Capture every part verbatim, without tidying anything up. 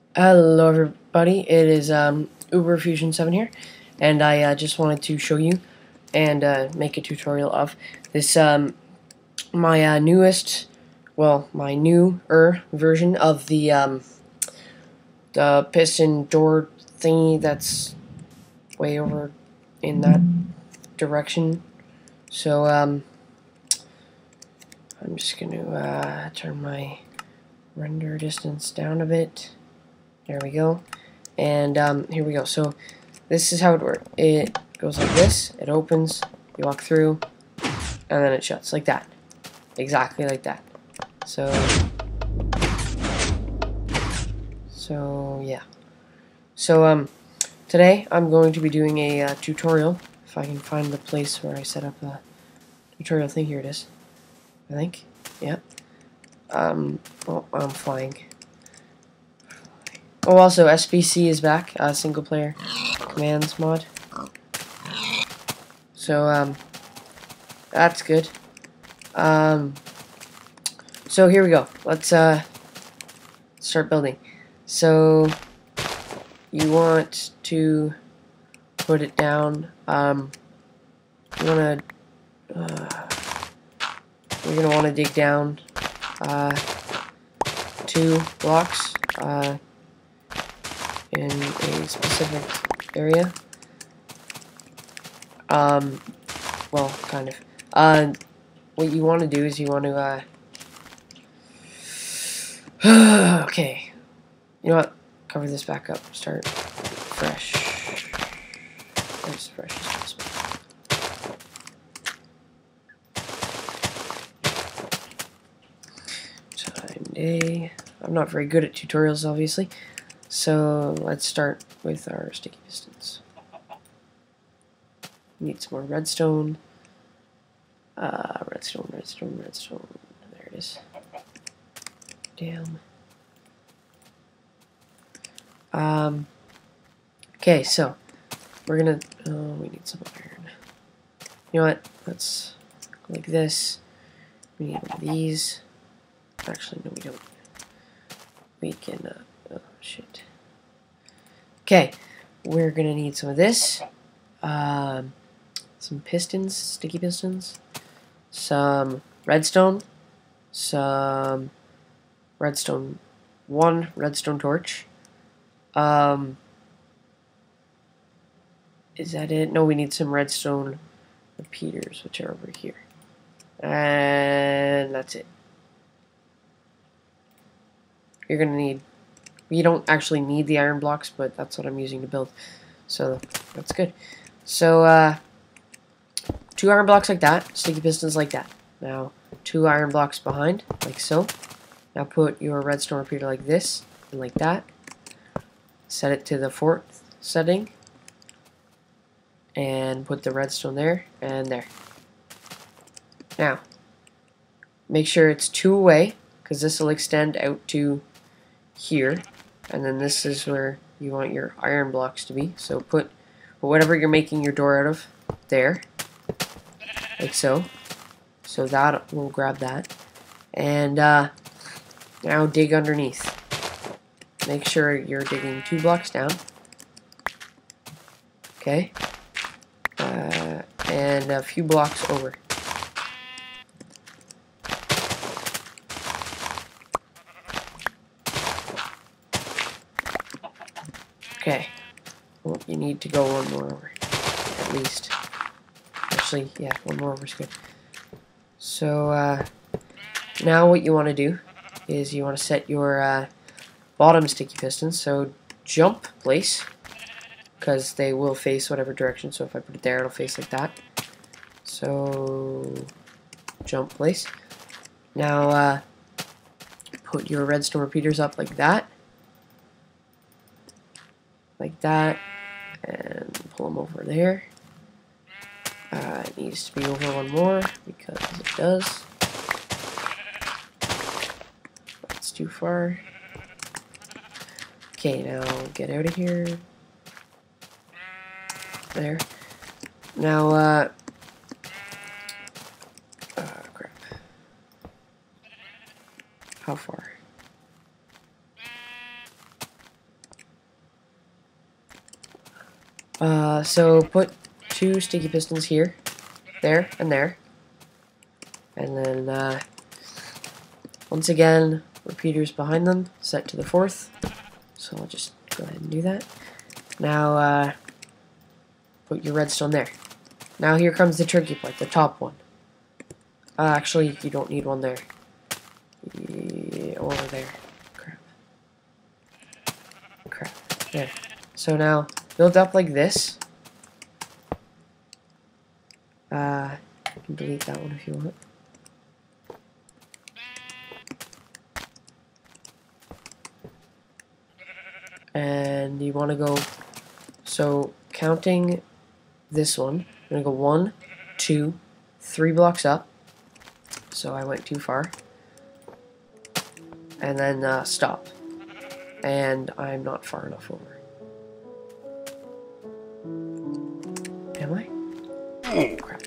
Hello everybody, it is um, Uber Fusion seven here, and I uh, just wanted to show you and uh, make a tutorial of this, um, my uh, newest, well, my newer version of the, um, the piston door thingy that's way over in that direction. So, um, I'm just going to uh, turn my render distance down a bit. There we go. And um, here we go. So this is how it works. It goes like this. It opens. You walk through, and then it shuts like that. Exactly like that. So, so yeah. So um, today I'm going to be doing a uh, tutorial. If I can find the place where I set up the tutorial thing, here it is. I think. Yeah. Um. Oh, I'm flying. Oh, also, S B C is back, uh, single player commands mod. So, um, that's good. Um, so here we go. Let's, uh, start building. So, you want to put it down, um, you want to, uh, you're going to want to dig down, uh, two blocks, uh, in a specific area. Um, well, kind of. Uh, what you want to do is you want to, uh, okay. You know what? Cover this back up. Start fresh. As fresh as possible. Time day. I'm not very good at tutorials, obviously. So let's start with our sticky pistons. Need some more redstone. Uh, redstone, redstone, redstone. There it is. Damn. Um. Okay, so we're gonna. Oh, we need some iron. You know what? Let's go like this. We need one of these. Actually, no, we don't. We can. Uh, oh shit. Okay, we're gonna need some of this. Um. Some pistons, sticky pistons, some redstone, some redstone one redstone torch. Um, is that it? No, we need some redstone repeaters, which are over here, and that's it. You're gonna need. You don't actually need the iron blocks, but that's what I'm using to build, so that's good. So. Uh, Two iron blocks like that, sticky pistons like that. Now, two iron blocks behind, like so. Now put your redstone repeater like this, and like that. Set it to the fourth setting. And put the redstone there, and there. Now, make sure it's two away, because this will extend out to here. And then this is where you want your iron blocks to be. So put whatever you're making your door out of there. Like so. So that will grab that. And uh, now dig underneath. Make sure you're digging two blocks down. Okay. Uh, and a few blocks over. Okay. Well, you need to go one more over. At least. Actually, yeah, one more over is good. So, uh, now what you want to do is you want to set your uh, bottom sticky pistons. So, jump place, because they will face whatever direction. So, if I put it there, it'll face like that. So, jump place. Now, uh, put your redstone repeaters up like that. Like that. And pull them over there. Uh, it needs to be over one more, because it does. That's too far. Okay, now get out of here. There. Now, uh... uh crap. How far? Uh, so put two sticky pistons here, there, and there. And then, uh, once again, repeaters behind them, set to the fourth. So I'll just go ahead and do that. Now, uh, put your redstone there. Now here comes the tricky part, the top one. Uh, actually, you don't need one there. Yeah, or there. Crap. Crap. There. So now, build up like this. Uh, you can delete that one if you want. And you want to go, so counting this one, I'm going to go one, two, three blocks up. So I went too far. And then uh, stop. And I'm not far enough over. Am I? Oh, crap.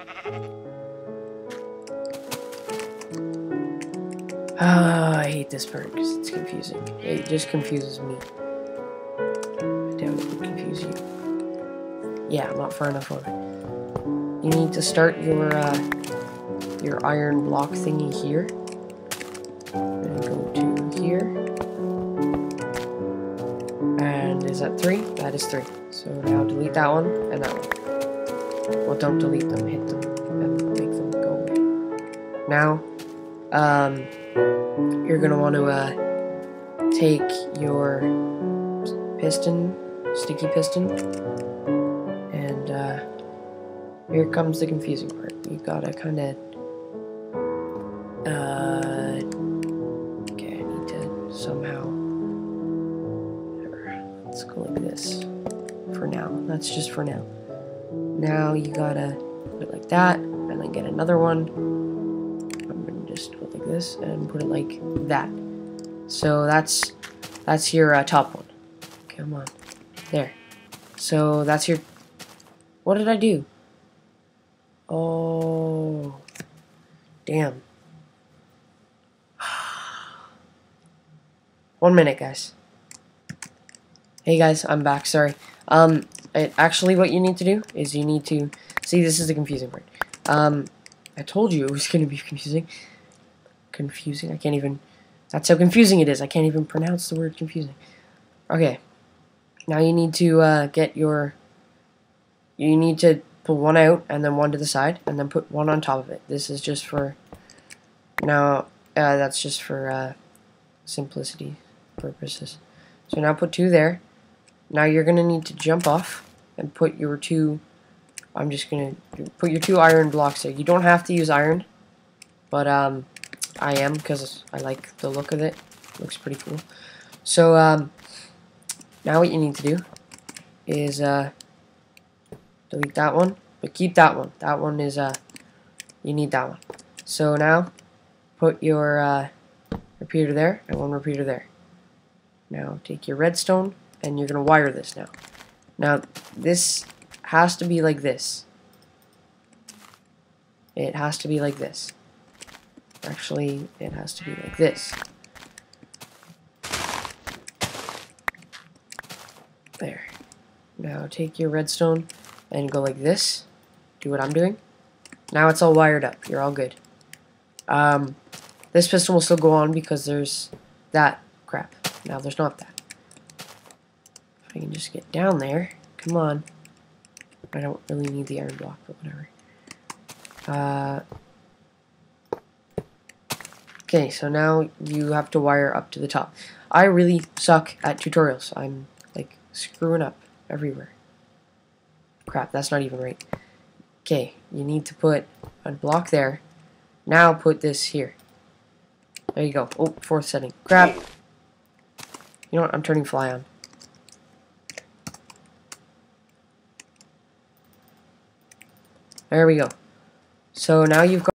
Ah, I hate this part because it's confusing. It just confuses me. I doubt it would confuse you. Yeah, I'm not far enough over. You need to start your uh, your iron block thingy here. And go to here. And is that three? That is three. So now delete that one and that one. Well, don't delete them, hit them and make them go away. Now, um, you're gonna want to uh, take your piston, sticky piston, and uh, here comes the confusing part. You gotta kind of, uh, okay, I need to somehow, let's go like this for now. That's just for now. Now you gotta put it like that, and then get another one. I'm gonna just go like this and put it like that. So that's that's your uh, top one. Come on, there. So that's your. What did I do? Oh, damn. One minute, guys. Hey guys, I'm back. Sorry. Um, it, actually, what you need to do is you need to see. This is the confusing part. Um, I told you it was going to be confusing. Confusing. I can't even. That's how confusing it is. I can't even pronounce the word confusing. Okay. Now you need to uh, get your. You need to pull one out and then one to the side and then put one on top of it. This is just for. Now, uh, that's just for uh, simplicity purposes. So now put two there. Now you're going to need to jump off and put your two, I'm just going to put your two iron blocks there. You don't have to use iron, but um, I am because I like the look of it. It looks pretty cool. So um, now what you need to do is uh, delete that one, but keep that one. That one is, uh, you need that one. So now put your uh, repeater there and one repeater there. Now take your redstone and you're going to wire this now. Now this has to be like this. It has to be like this. Actually, it has to be like this. There. Now take your redstone and go like this. Do what I'm doing. Now it's all wired up. You're all good. Um, this piston will still go on because there's that crap. Now there's not that. If I can just get down there. Come on. I don't really need the iron block, but whatever. Uh, okay, so now you have to wire up to the top. I really suck at tutorials. I'm like screwing up everywhere. Crap, that's not even right. Okay, you need to put a block there. Now put this here. There you go. Oh, fourth setting. Crap. You know what? I'm turning fly on. There we go. So now you've got